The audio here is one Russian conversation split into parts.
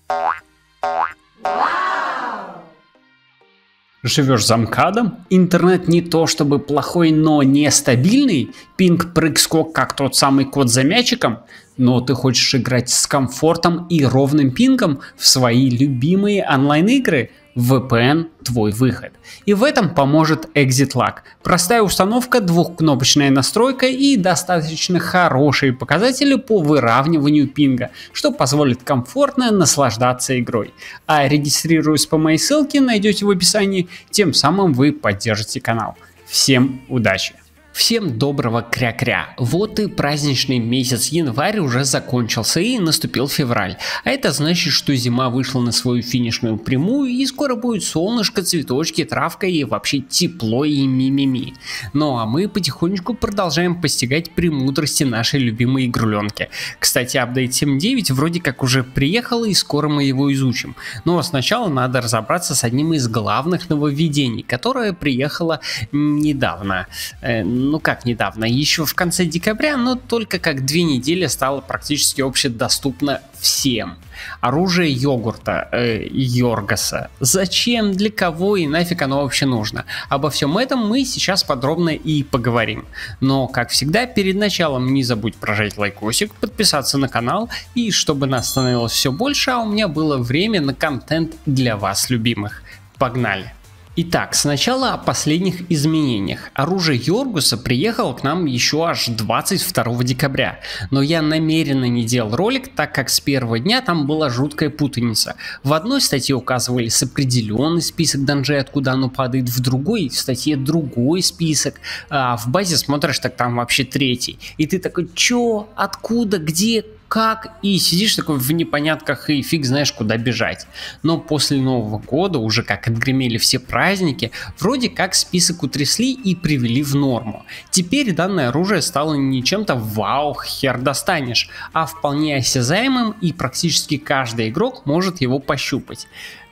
Живешь за МКАДом? Интернет не то чтобы плохой, но нестабильный? Пинг, прыг, скок, как тот самый кот за мячиком? Но ты хочешь играть с комфортом и ровным пингом в свои любимые онлайн-игры? VPN – твой выход. И в этом поможет ExitLag. Простая установка, двухкнопочная настройка и достаточно хорошие показатели по выравниванию пинга, что позволит комфортно наслаждаться игрой. А регистрируясь по моей ссылке, найдете в описании, тем самым вы поддержите канал. Всем удачи! Всем доброго кря-кря. Вот и праздничный месяц январь уже закончился и наступил февраль. А это значит, что зима вышла на свою финишную прямую и скоро будет солнышко, цветочки, травка и вообще тепло и ми-ми-ми. Ну а мы потихонечку продолжаем постигать премудрости нашей любимой игруленки. Кстати, апдейт 7.9 вроде как уже приехал и скоро мы его изучим. Но сначала надо разобраться с одним из главных нововведений, которое приехало недавно. Ну как недавно, еще в конце декабря, но только как 2 недели стало практически общедоступно всем. Оружие йогурта, Йоргаса. Зачем, для кого и нафиг оно вообще нужно? Обо всем этом мы сейчас подробно и поговорим. Но, как всегда, перед началом не забудь прожать лайкосик, подписаться на канал, и чтобы нас становилось все больше, а у меня было время на контент для вас, любимых. Погнали! Итак, сначала о последних изменениях. Оружие Йоргуса приехало к нам еще аж 22 декабря, но я намеренно не делал ролик, так как с первого дня там была жуткая путаница. В одной статье указывались определенный список данжей, откуда оно падает, в другой статье другой список, а в базе смотришь, так там вообще третий. И ты такой, чё, откуда, где, как, и сидишь такой в непонятках и фиг знаешь куда бежать. Но после Нового года, уже как отгремели все праздники, вроде как список утрясли и привели в норму. Теперь данное оружие стало не чем-то вау, хер достанешь, а вполне осязаемым, и практически каждый игрок может его пощупать.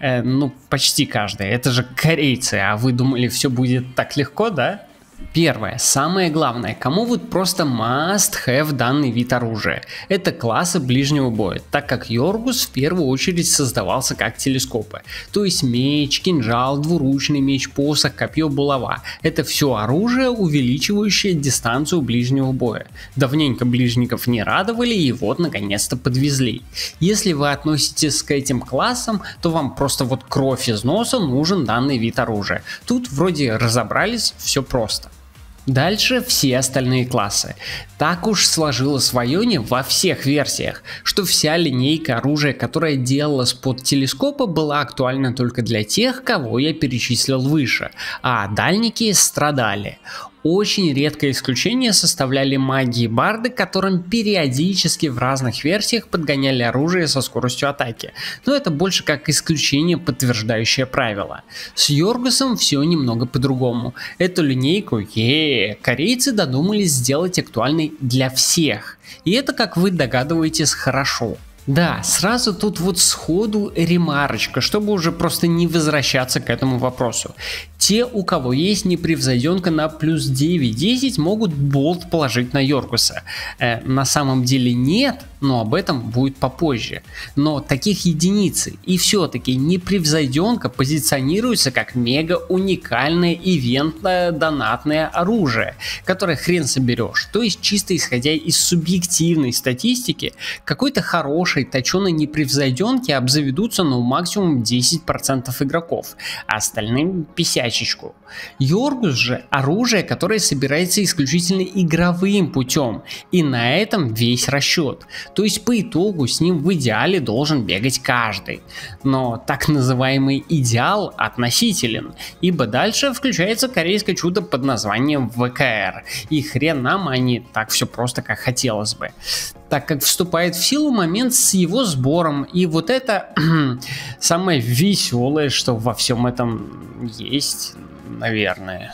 Ну почти каждый, это же корейцы, а вы думали все будет так легко, да? Первое, самое главное, кому вот просто must have данный вид оружия, это классы ближнего боя, так как Йоргус в первую очередь создавался как телескопы, то есть меч, кинжал, двуручный меч, посох, копье, булава, это все оружие, увеличивающее дистанцию ближнего боя. Давненько ближников не радовали и вот наконец-то подвезли. Если вы относитесь к этим классам, то вам просто вот кровь из носа нужен данный вид оружия. Тут вроде разобрались, все просто. Дальше все остальные классы. Так уж сложилось в Айоне во всех версиях, что вся линейка оружия, которая делалась под телескопы, была актуальна только для тех, кого я перечислил выше, а дальники страдали. Очень редкое исключение составляли маги и барды, которым периодически в разных версиях подгоняли оружие со скоростью атаки, но это больше как исключение, подтверждающее правило. С Йоргусом все немного по-другому. Эту линейку корейцы додумались сделать актуальной для всех, и это, как вы догадываетесь, хорошо. Да, сразу тут вот сходу ремарочка, чтобы уже просто не возвращаться к этому вопросу. Те, у кого есть непревзойденка на плюс 9-10, могут болт положить на Йоргуса. На самом деле нет, но об этом будет попозже. Но таких единицы, и все-таки непревзойденка позиционируется как мега уникальное ивентное донатное оружие, которое хрен соберешь. То есть чисто исходя из субъективной статистики, какой-то хорошей точеной непревзойденки обзаведутся максимум 10% игроков, а остальным писячечку. Йоргус же оружие, которое собирается исключительно игровым путем, и на этом весь расчет. То есть по итогу с ним в идеале должен бегать каждый. Но так называемый идеал относителен, ибо дальше включается корейское чудо под названием ВКР, и хрен нам, а не так все просто, как хотелось бы. Так как вступает в силу момент с его сбором, и вот это самое веселое, что во всем этом есть, наверное.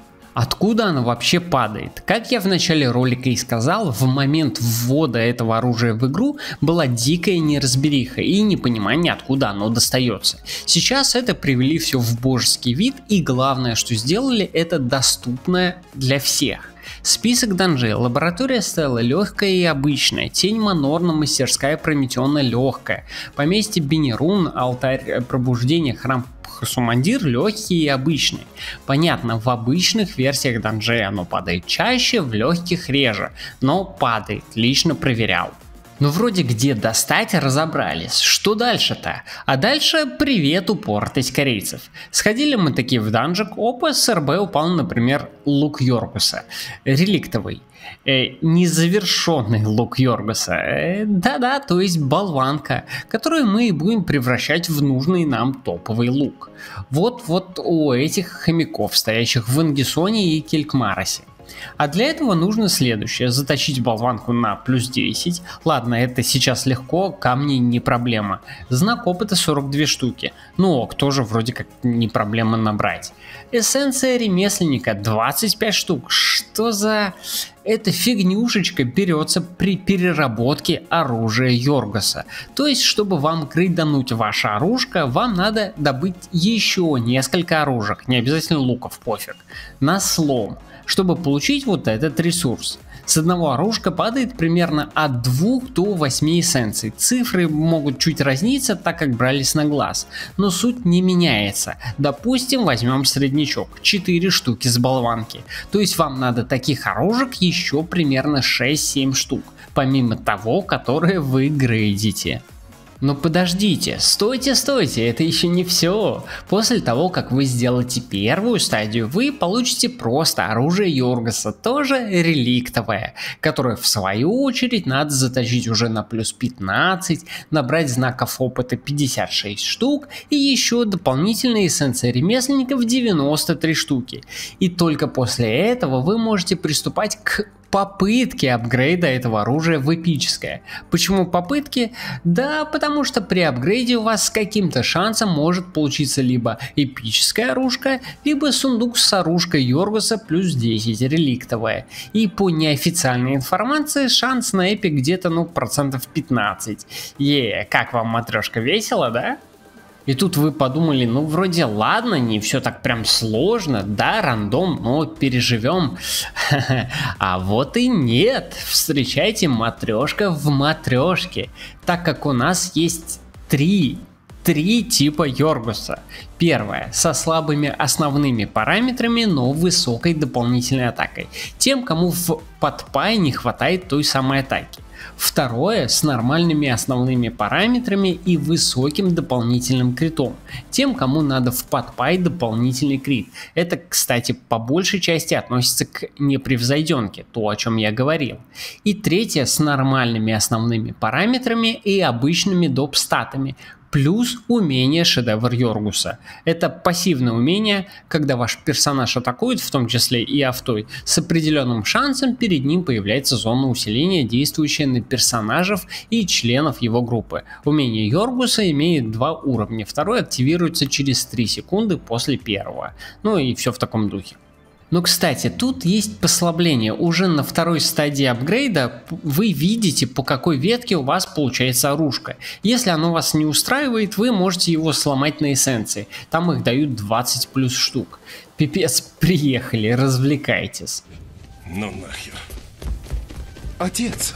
Откуда оно вообще падает? Как я в начале ролика и сказал, в момент ввода этого оружия в игру была дикая неразбериха и непонимание, откуда оно достается. Сейчас это привели все в божеский вид, и главное, что сделали, это доступное для всех. Список данжей. Лаборатория Стелла легкая и обычная. Тень Манорна, мастерская Прометеона легкая. Поместье Бенерун, алтарь пробуждения, храм Хасумандир легкие и обычные. Понятно, в обычных версиях данжей оно падает чаще, в легких реже, но падает, лично проверял. Ну вроде где достать разобрались, что дальше-то? А дальше привет упортость корейцев. Сходили мы таки в данжик, опа, с РБ упал, например, лук Йоргуса, реликтовый. Незавершенный лук Йоргуса, да-да, то есть болванка, которую мы и будем превращать в нужный нам топовый лук. Вот у этих хомяков, стоящих в Ангисоне и Келькмаросе. А для этого нужно следующее: заточить болванку на плюс 10. Ладно, это сейчас легко, камни не проблема. Знак опыта 42 штуки. Ну ок, тоже вроде как не проблема набрать. Эссенция ремесленника 25 штук. Что за... Эта фигнюшечка берется при переработке оружия Йоргуса. То есть, чтобы вам крейдануть ваше оружие, вам надо добыть еще несколько оружек. Не обязательно луков, пофиг. На слом. Чтобы получить вот этот ресурс. С одного оружия падает примерно от 2 до 8 эссенций. Цифры могут чуть разниться, так как брались на глаз, но суть не меняется. Допустим, возьмем среднячок, 4 штуки с болванки. То есть вам надо таких оружек еще примерно 6-7 штук, помимо того, которые вы грейдите. Но подождите, стойте, это еще не все. После того, как вы сделаете первую стадию, вы получите просто оружие Йоргуса, тоже реликтовое, которое в свою очередь надо заточить уже на плюс 15, набрать знаков опыта 56 штук и еще дополнительные эссенции ремесленников 93 штуки. И только после этого вы можете приступать к попытки апгрейда этого оружия в эпическое. Почему попытки? Да, потому что при апгрейде у вас с каким-то шансом может получиться либо эпическое оружие, либо сундук с оружием Йоргуса плюс 10 реликтовое. И по неофициальной информации шанс на эпик где-то процентов 15. Как вам, матрешка, весело, да? И тут вы подумали, ну вроде ладно, не все так прям сложно, да, рандом, но переживем. А вот и нет, встречайте матрешка в матрешке, так как у нас есть три типа Йоргуса. Первое, со слабыми основными параметрами, но высокой дополнительной атакой, тем, кому в подпае не хватает той самой атаки. Второе, с нормальными основными параметрами и высоким дополнительным критом, тем, кому надо в подпай дополнительный крит. Это, кстати, по большей части относится к непревзойденке, то, о чем я говорил. И третье, с нормальными основными параметрами и обычными доп-статами, плюс умение шедевр Йоргуса. Это пассивное умение, когда ваш персонаж атакует, в том числе и автой, с определенным шансом перед ним появляется зона усиления, действующая на персонажей и членов его группы. Умение Йоргуса имеет 2 уровня, второй активируется через 3 секунды после первого. Ну и все в таком духе. Но, кстати, тут есть послабление. Уже на второй стадии апгрейда вы видите, по какой ветке у вас получается оружие. Если оно вас не устраивает, вы можете его сломать на эссенции. Там их дают 20 плюс штук. Пипец, приехали, развлекайтесь. Ну нахер. Отец.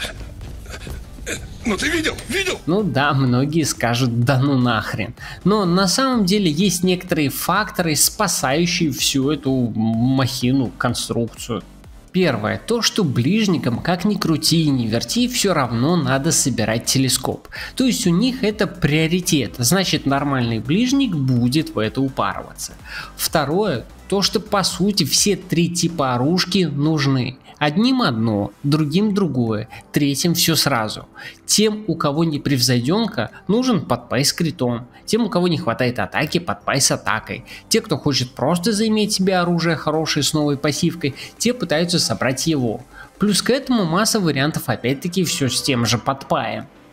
Ну ты видел? Ну да, многие скажут, да ну нахрен. Но на самом деле есть некоторые факторы, спасающие всю эту махину, конструкцию. Первое, то что ближникам, как ни крути и ни верти, все равно надо собирать телескоп. То есть у них это приоритет, значит нормальный ближник будет в это упарываться. Второе, то что по сути все 3 типа оружки нужны. Одним одно, другим другое, третьим все сразу. Тем, у кого непревзойденка, нужен подпай с критом. Тем, у кого не хватает атаки, подпай с атакой. Те, кто хочет просто заиметь себе оружие хорошее с новой пассивкой, те пытаются собрать его. Плюс к этому масса вариантов опять-таки все с тем же подпаем.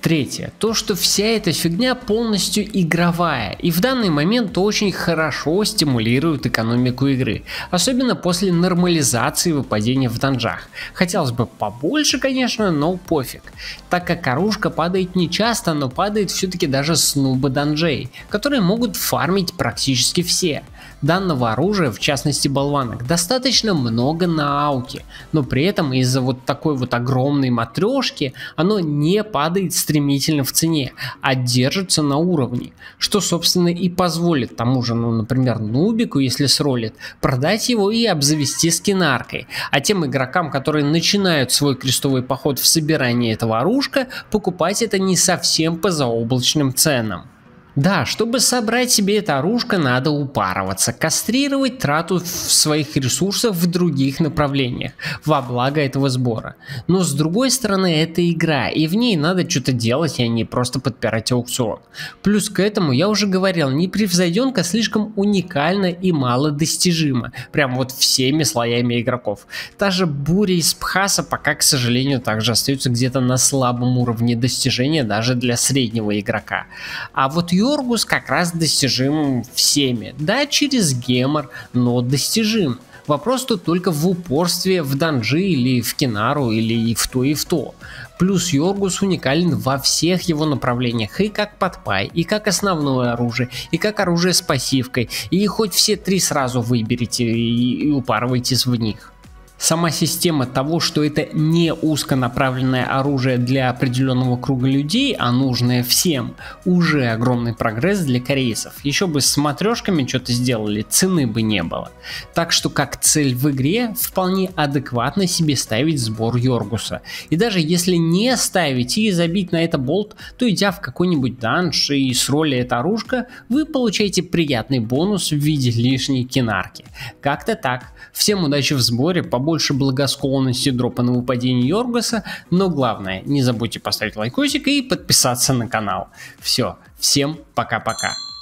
Третье. То, что вся эта фигня полностью игровая и в данный момент очень хорошо стимулирует экономику игры, особенно после нормализации выпадения в данжах. Хотелось бы побольше, конечно, но пофиг, так как оружка падает не часто, но падает все-таки даже с нуба данжей, которые могут фармить практически все. Данного оружия, в частности болванок, достаточно много на ауке, но при этом из-за вот такой вот огромной матрешки оно не падает стремительно в цене, а держится на уровне, что собственно и позволит тому же, например, нубику, если сролит, продать его и обзавести скинаркой, а тем игрокам, которые начинают свой крестовый поход в собирании этого оружка, покупать это не совсем по заоблачным ценам. Да, чтобы собрать себе это оружко, надо упарываться, кастрировать трату своих ресурсов в других направлениях, во благо этого сбора. Но с другой стороны, это игра, и в ней надо что-то делать, а не просто подпирать аукцион. Плюс к этому, я уже говорил, непревзойденка слишком уникальна и малодостижима, прям вот всеми слоями игроков. Та же буря из Пхаса пока, к сожалению, также остается где-то на слабом уровне достижения даже для среднего игрока. А вот Йоргус как раз достижим всеми, да, через гемор, но достижим. Вопрос тут только в упорстве в данжи или в кинару или и в то и в то. Плюс Йоргус уникален во всех его направлениях, и как подпай, и как основное оружие, и как оружие с пассивкой, и хоть все три сразу выберите и упарывайтесь в них. Сама система того, что это не узконаправленное оружие для определенного круга людей, а нужное всем, уже огромный прогресс для корейцев. Еще бы с матрешками что-то сделали, цены бы не было. Так что как цель в игре вполне адекватно себе ставить сбор Йоргуса. И даже если не ставить и забить на это болт, то идя в какой-нибудь данж и с роли это оружка, вы получаете приятный бонус в виде лишней кинарки. Как-то так. Всем удачи в сборе, побольше благосклонности дропа на выпадение Йоргуса, но главное, не забудьте поставить лайкосик и подписаться на канал. Все, всем пока-пока.